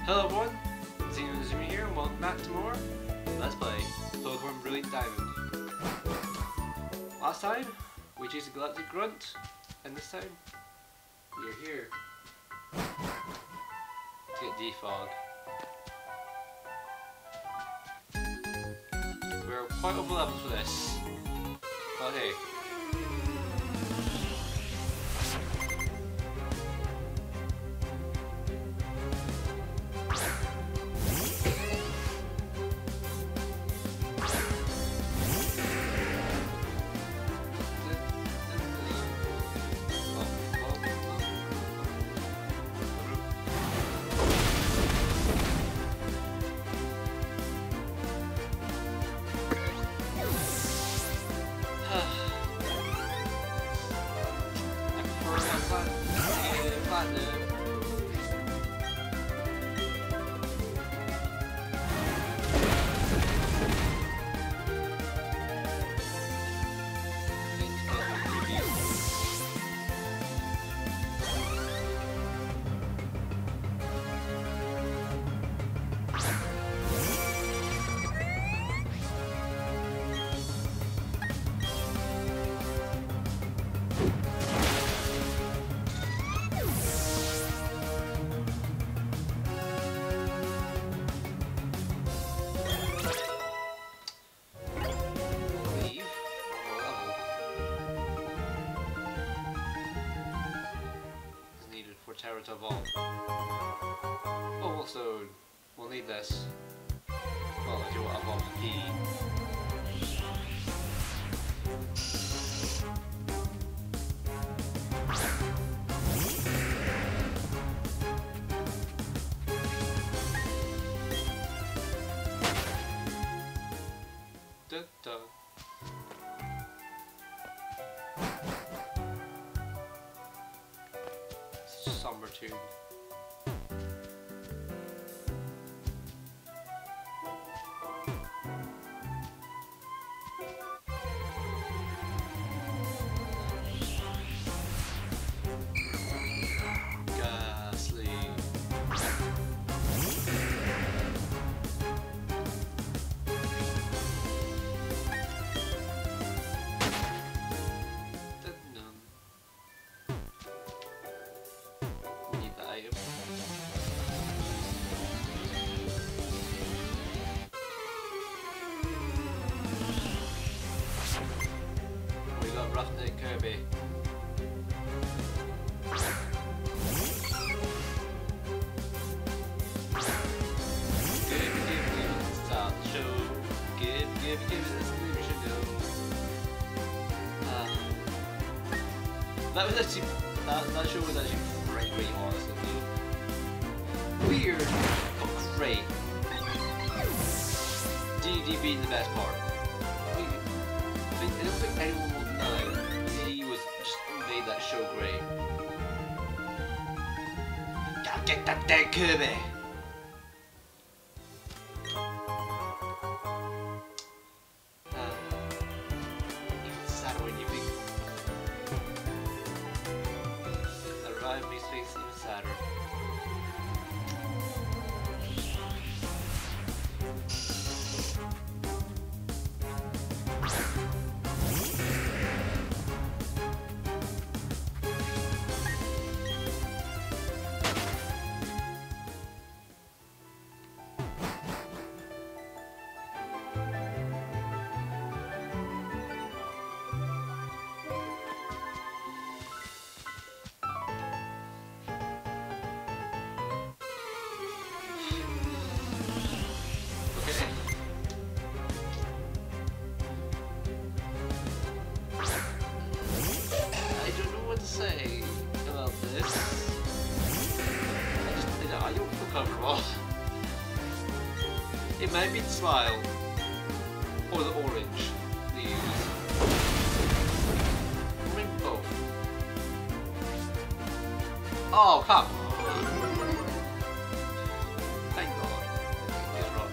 Hello everyone, Zoomy here and welcome back to more Let's Play Pokémon Brilliant Diamond. Last time, we chased a Galactic Grunt, and this time, we are here to get Defog. We're quite over leveled for this, but hey. Terra to evolve. Oh, also, we'll need this. Well, I do want to evolve P. Dun dun. Somber tune. Ghastly. Roughneck Kirby. Give, start the show. Give, that's the way we should go. That was actually, that show was actually great, honestly. Weird, but great. DD being the best part. I don't think anyone will know he was just made that show great. Gotta get that dead Kirby! Even sadder when you think. The rhyme makes things even sadder. Say about this. I don't feel comfortable. It may be the smile or the orange they use. Maybe both. Oh, come on. Thank God. He's right.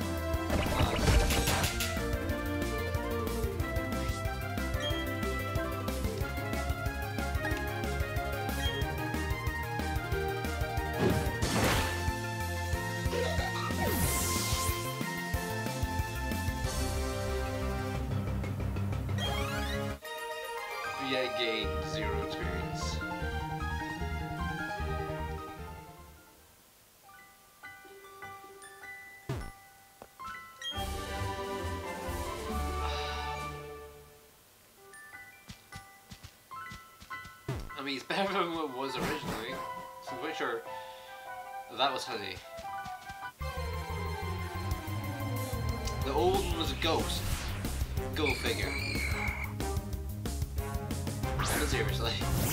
yet gained 0 experience. I mean, it's better than what it was originally. So pretty sure that was honey. The old one was a ghost. Go figure. But seriously.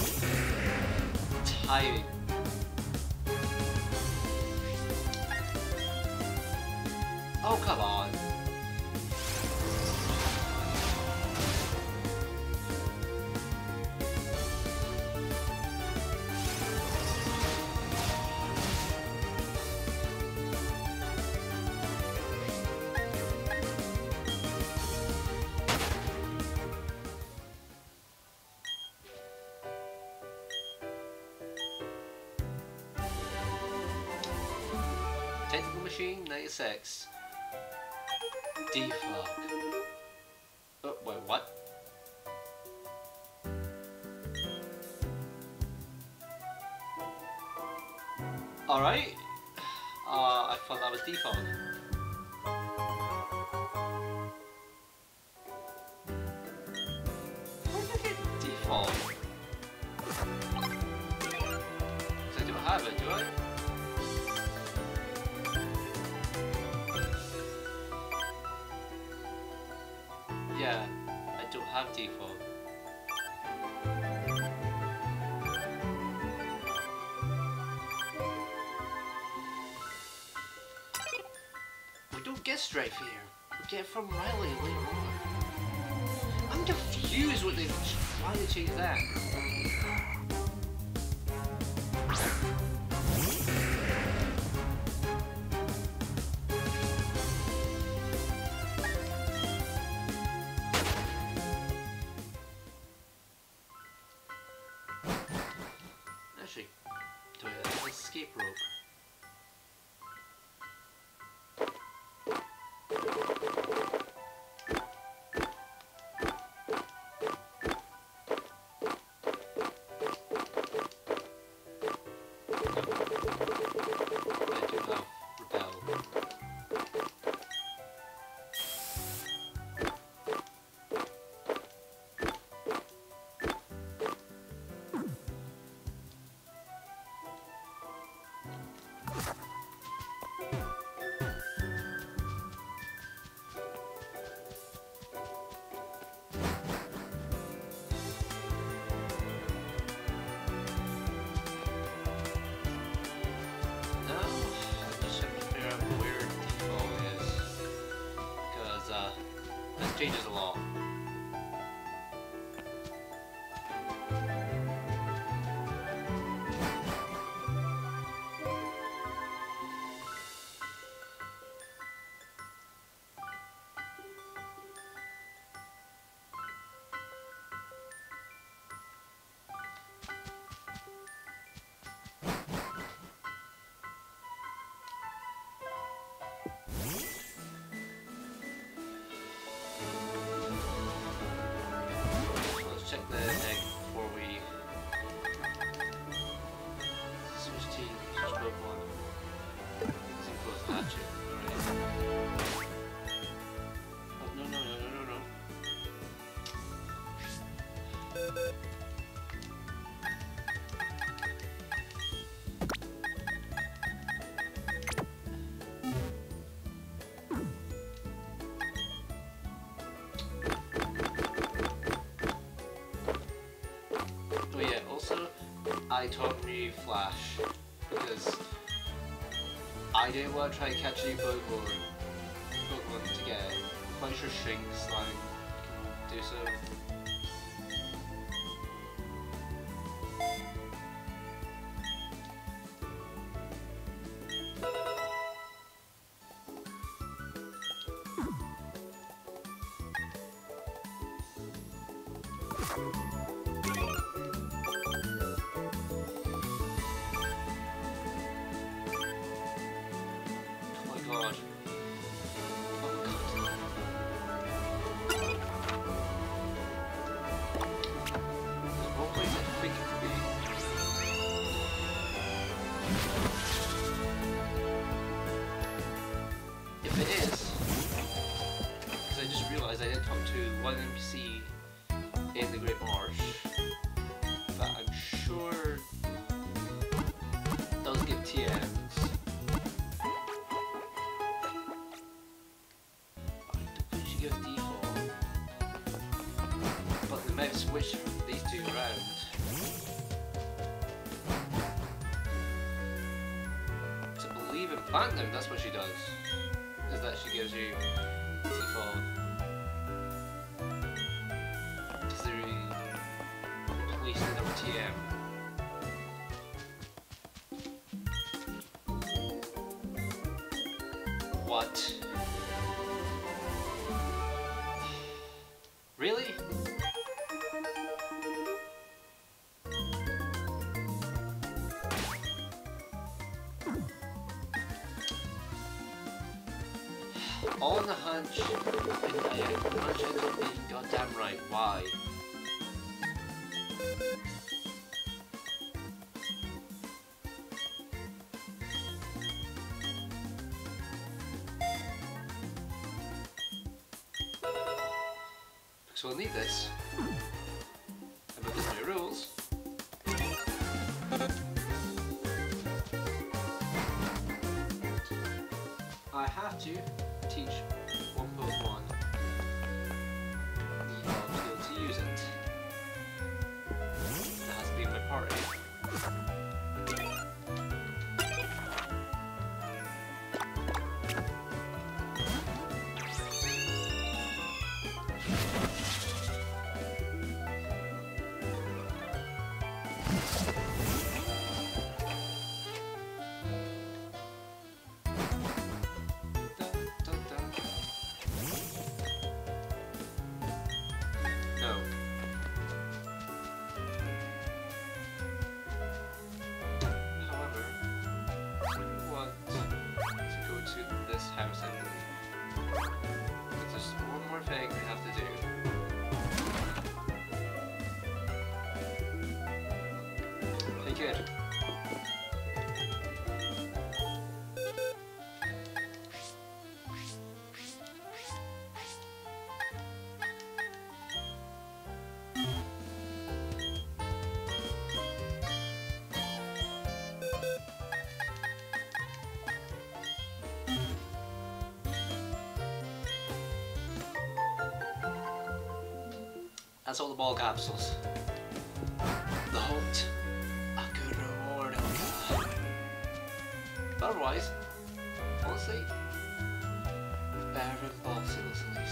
Tiny. Oh, come on. Technical machine 96. Defog. Oh, wait, what? Alright. I thought that was defog. Where did I get defog? Because I don't have it, do I? Yeah, I don't have default. We don't get Strife here. We get it from Riley later on. I'm confused why they changed that. Actually, do I have an escape rope? I do have repel. Changes a lot. Check the egg before we switch team, switch Pokemon. See close match it. Alright. Oh, no. Oh yeah, also, I taught me Flash, because I didn't want to try and catch any Pokemon to get it. I'm quite sure Shrink Slime can do so. God. Oh one NPC in the Great Marsh, but I'm sure those give TMs. I don't think she gives default, but they might switch these two around. To believe in Platinum, that's what she does, is that she gives you default. Police and TM. What? Really? On the hunch, hunch ends up being goddamn right. Why? So we'll need this. And with this new rules, I have to teach one Pokemon the skill to use it. That has to be my party. No. However, we want to go to this house, I believe. But there's one more thing we have to do. Hey kid. That's all the ball capsules. The hunt. A good reward, oh god. But otherwise, honestly, better than ball seals at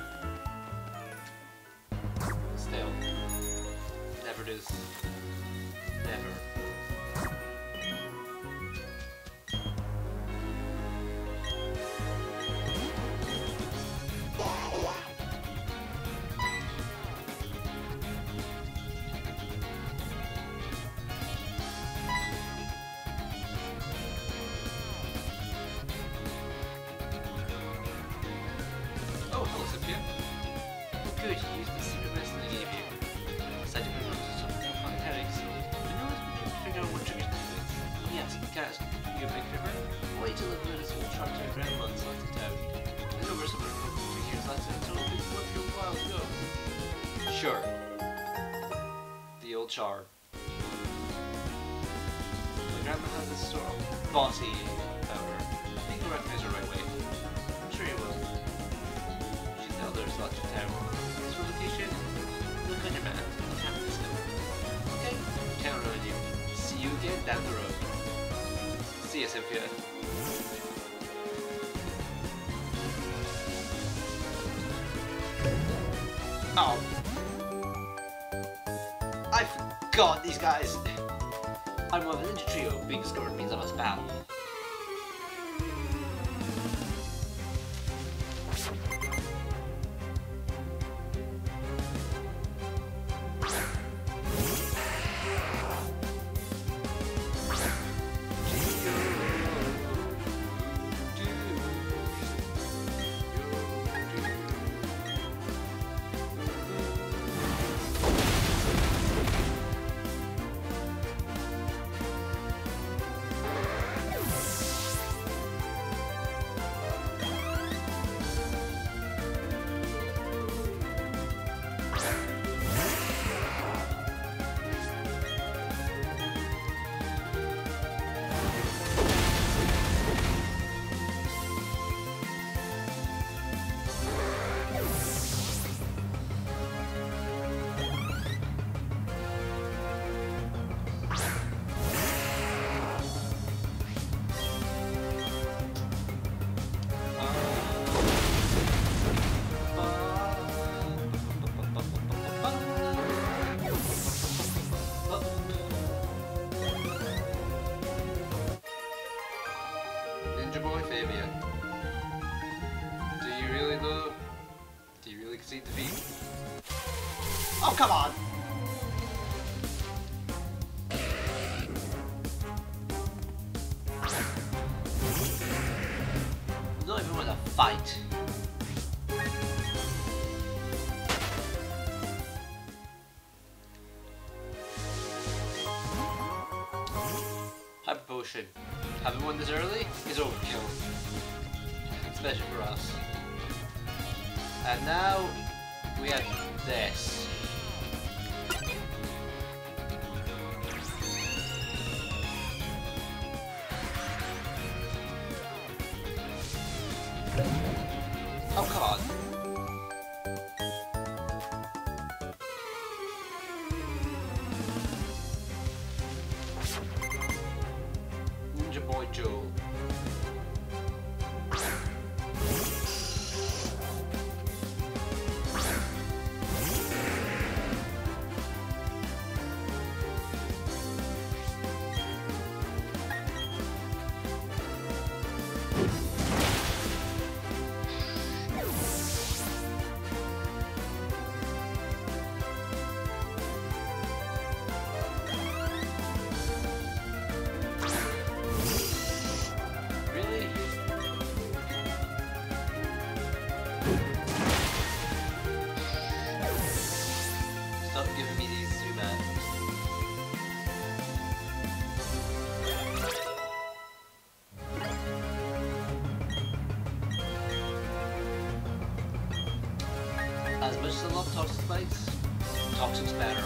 least. Still, never does. Never. Oh, hello, Sophia. Good, you used the secret medicine I gave you. Decided to move on to some fun headaches. But no one's been able to figure out what triggers them with. Oh yes, Kaz, you a big river? Wait till the medicine will track to your grandma and select it out. There's over some of 2 years later, so it'll be worth your while to go. Sure. The old char. My grandma has this sort of bossy about her. I think you'll recognize her right away. I'm sure you will. There's lots of town. This for location? Look on your map. You can't miss it. Okay, count on you. See you again down the road. See ya, Cynthia. Oh. I forgot these guys. I'm one of the ninja trio. Being discovered means I must battle. Ninja Boy Fabian. Do you really though? Do you really concede defeat? Oh, come on! I'm not even want to fight. Hyper Potion. Having one this early is overkill. Especially for us. And now we have this. Oh, come on. Ninja Boy Joel. Stop giving me these two man. As much as I love Toxic Spikes, Toxic's better.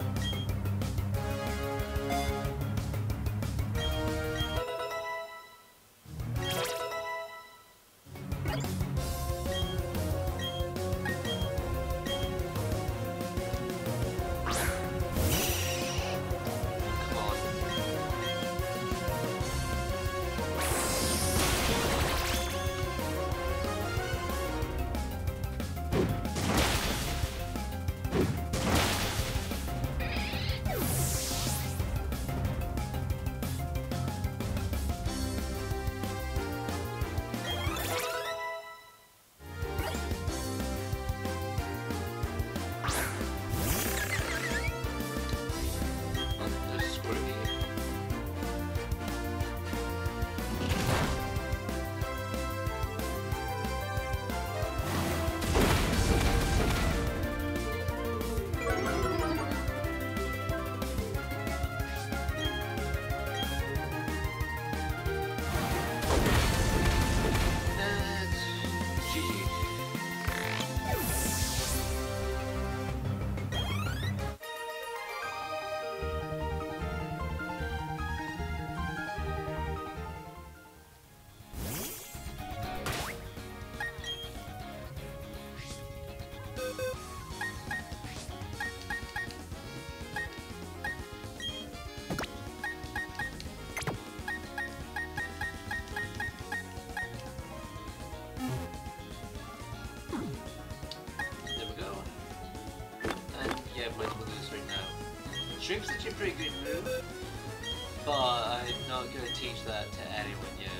Shrink's actually a pretty good move, but I'm not going to teach that to anyone yet.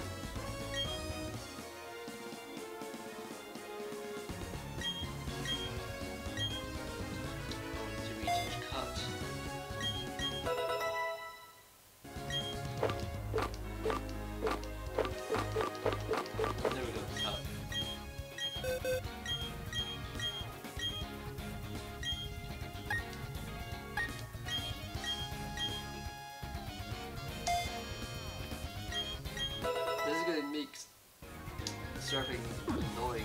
To reach cut. There we go, cut. This is gonna make surfing annoying.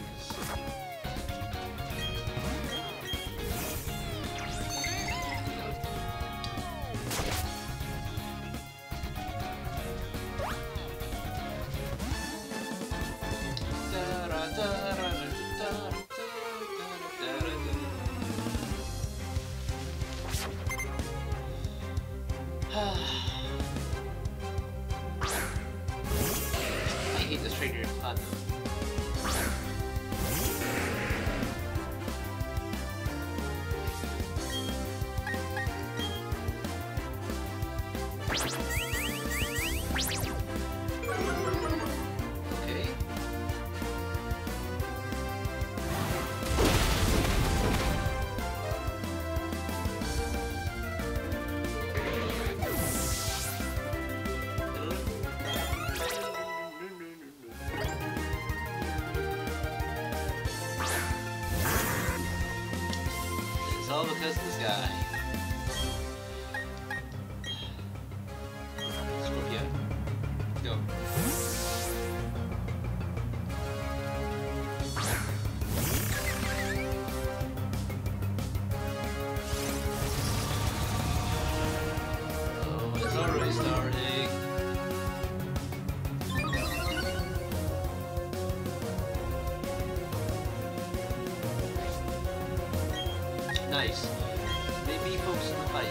I hate this trainer platinum. All because of this guy. Scorpio. Go. Oh, it's already starting. Nice. Maybe focus on the fight.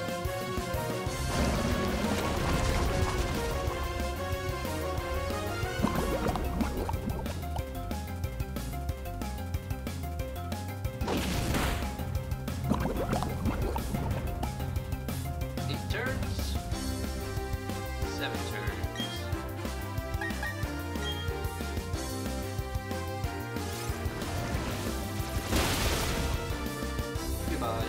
Eight turns. 7 turns. Goodbye.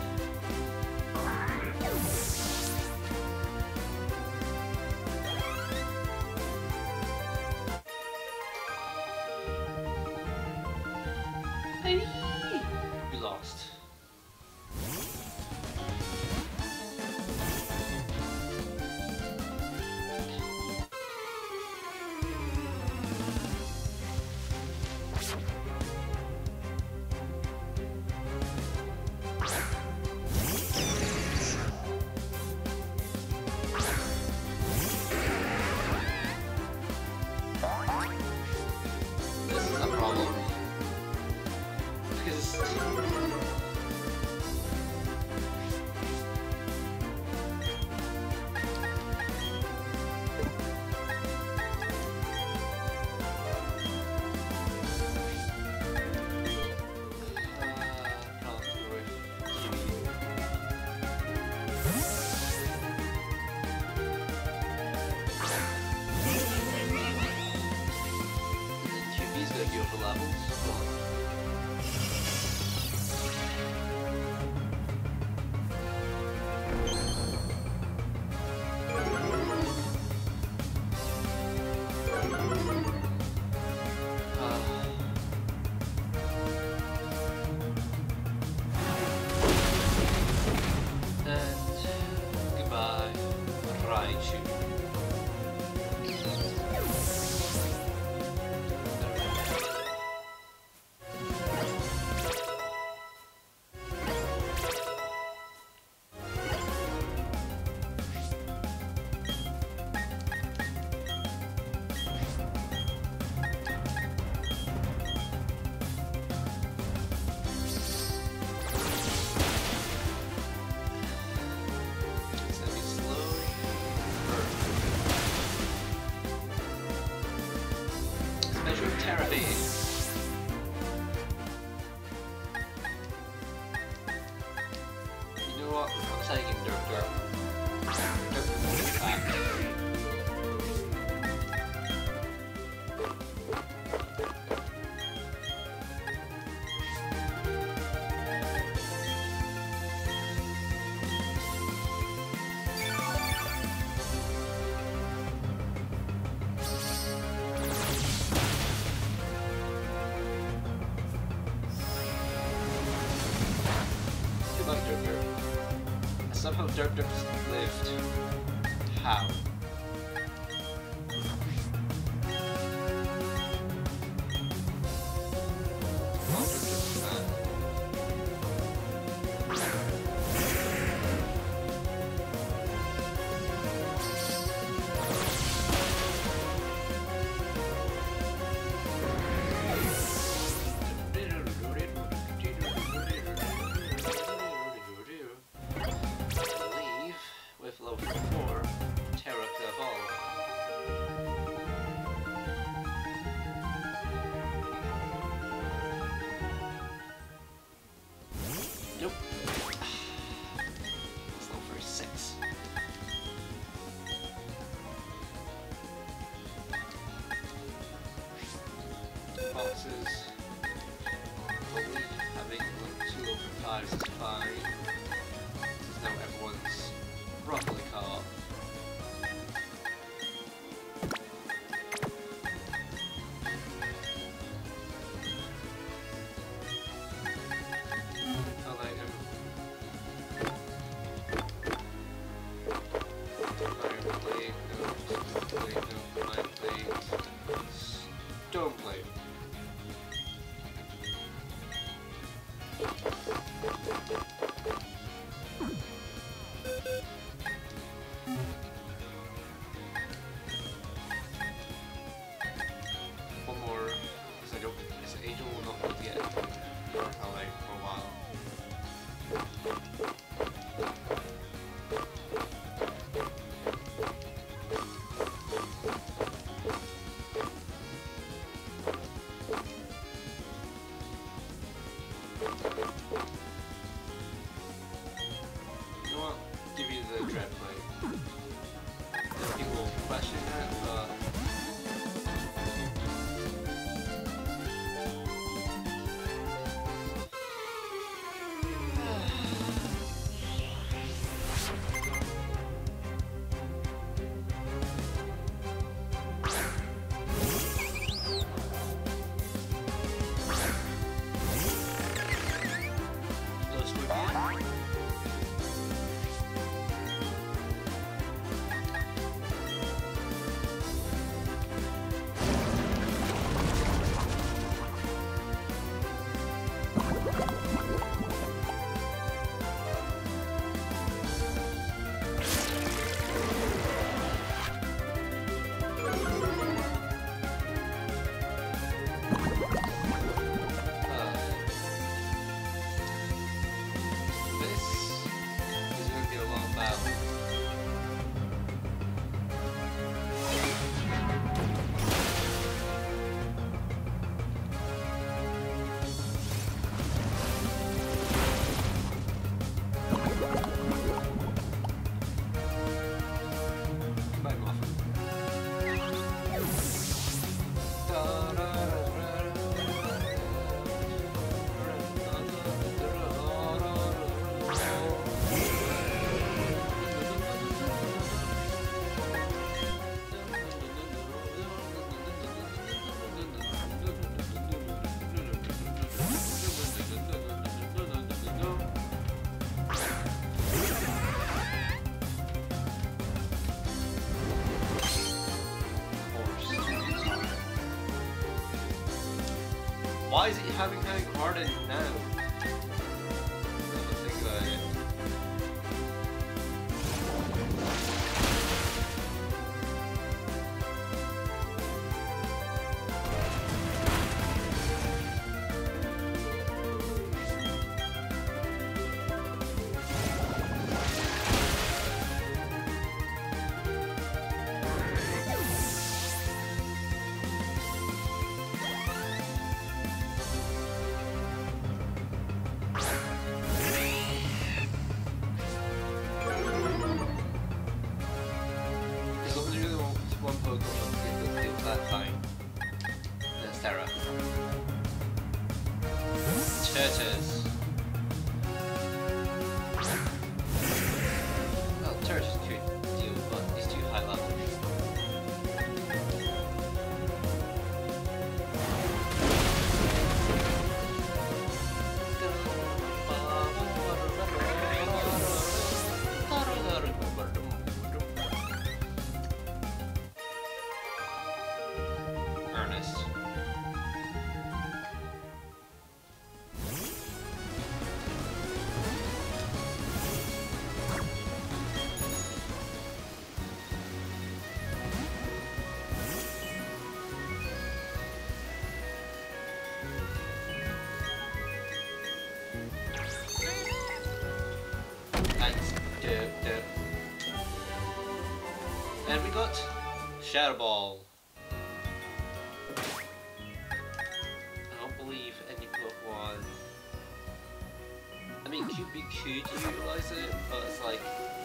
We lost. This is a problem. Because QB's gonna be over levels. And goodbye, Raichu. It's gonna be slow. Measure of therapy. You know what? I'm taking Derp Derp. Derp is back. Goodbye, Derp Derp. Somehow Derp Derp's lived. How? Oh, Derp Derp's not. Leave with level 4, Terra to evolve. Nope. It's level 6. Boxes. Probably having 2 over 5s is fine. Now everyone's properly caught. I'll let him one more, because I don't, because Angel will not be able to get Arcalite for a while. You know what? Give you the Dread Plate. People question it, but those would be it. This is going to be a long battle. Goodbye, Muffin. Why is it having hardened now? Don't think about it. As long as you want one Pokemon to that fine. That's Terra. Turtles. Oh, Turtles could deal, but he's too high level. Ernest. Thanks. And we got Shadow Ball. I don't believe any Pokemon. I mean, QB could utilize it, but it's like.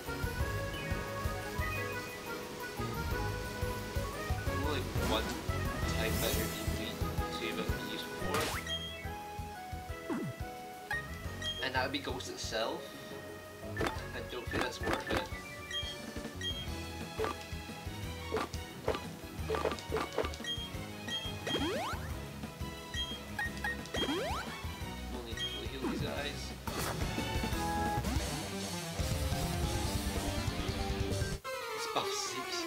Only one type that you're to even be useful for. And that would be Ghost itself. I don't think that's worth it. We'll need to fully heal these guys. It's buff 6.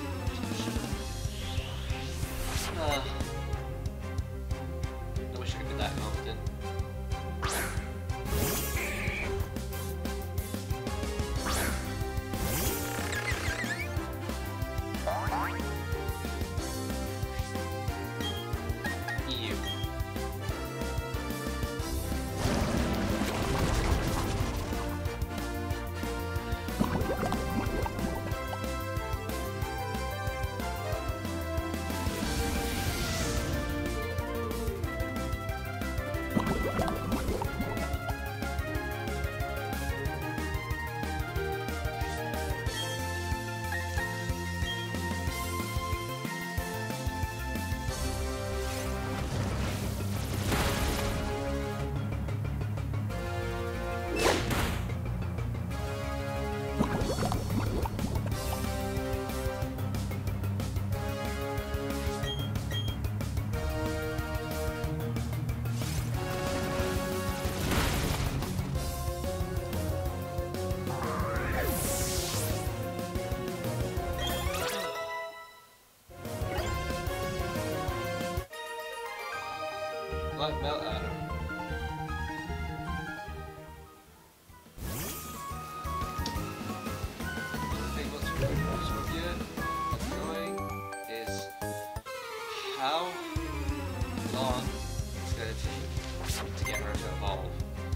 I wish I could be that confident. Black belt Adam. The thing what's with you annoying is how long it's gonna take to get her to evolve.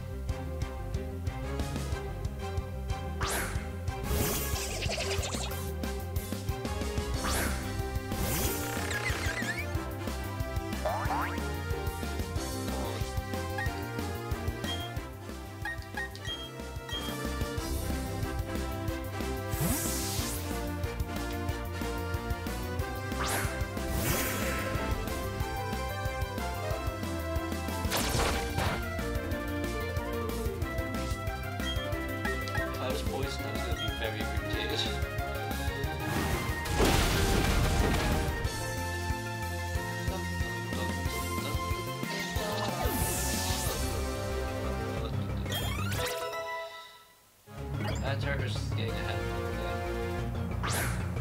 Turker's getting ahead a little bit.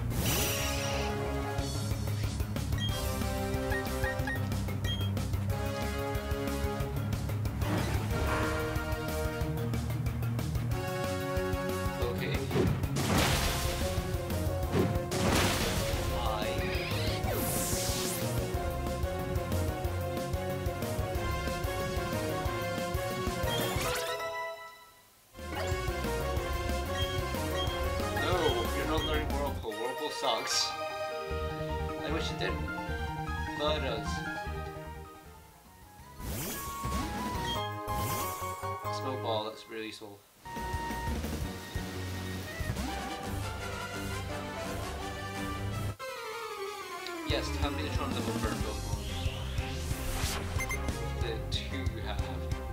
Okay. Why? Sucks. I wish it didn't, but it does. Smoke ball, that's really useful. Yes, how many Neutron level per Pokemon? The two have.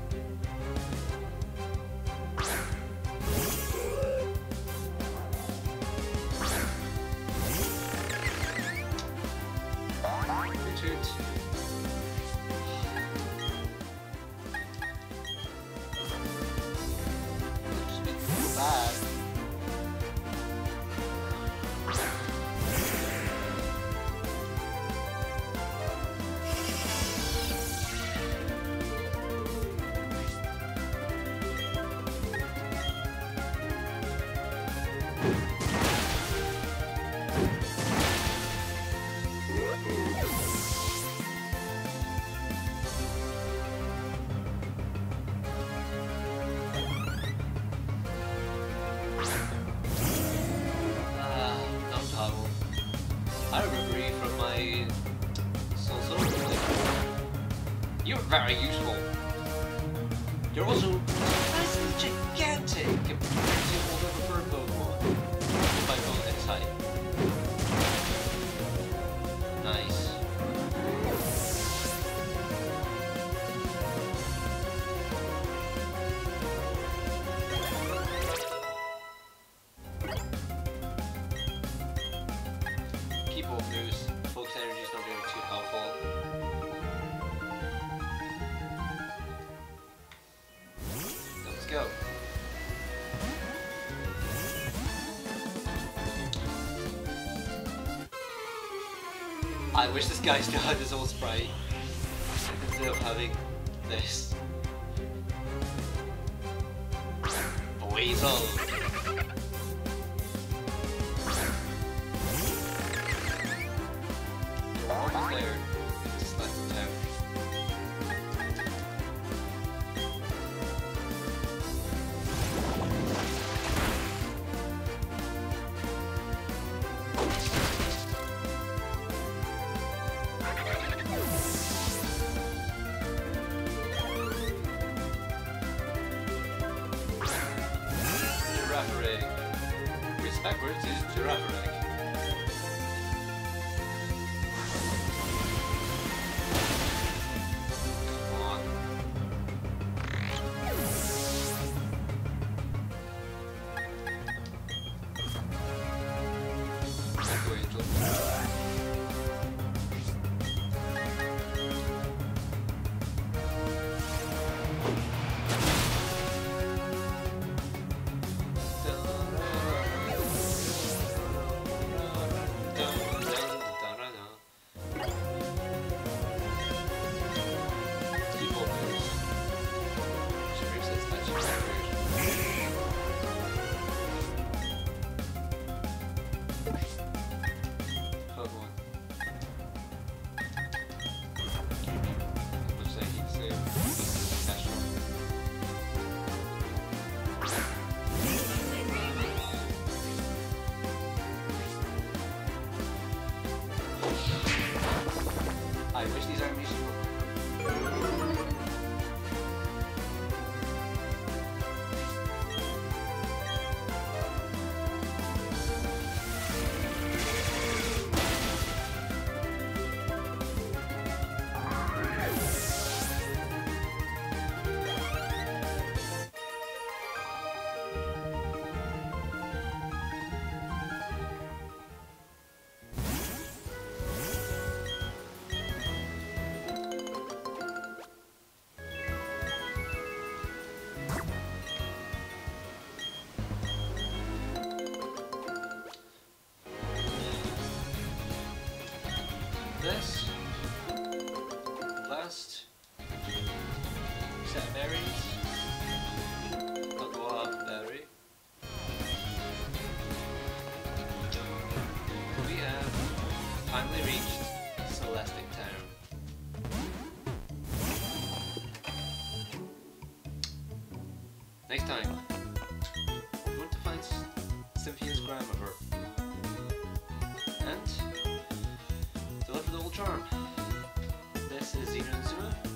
I remember you from my Soul Silver. You're very useful. You're also nice and gigantic compared to all the other bird Pokemon. If I go this height. Nice. Keep off news. Focus energy is not going to be too helpful. Let's go. I wish this guy still had his old sprite instead of having this. Weasel. Almost there. Just let it down. Giraffe rig. It's backwards, it's giraffe rig. I wish these animations were. This last set of berries, a guava berry. We have finally reached Celestic Town. Next time, we're going to find Cynthia's grandmother and deliver the old charm. This is Xeno and Zuma.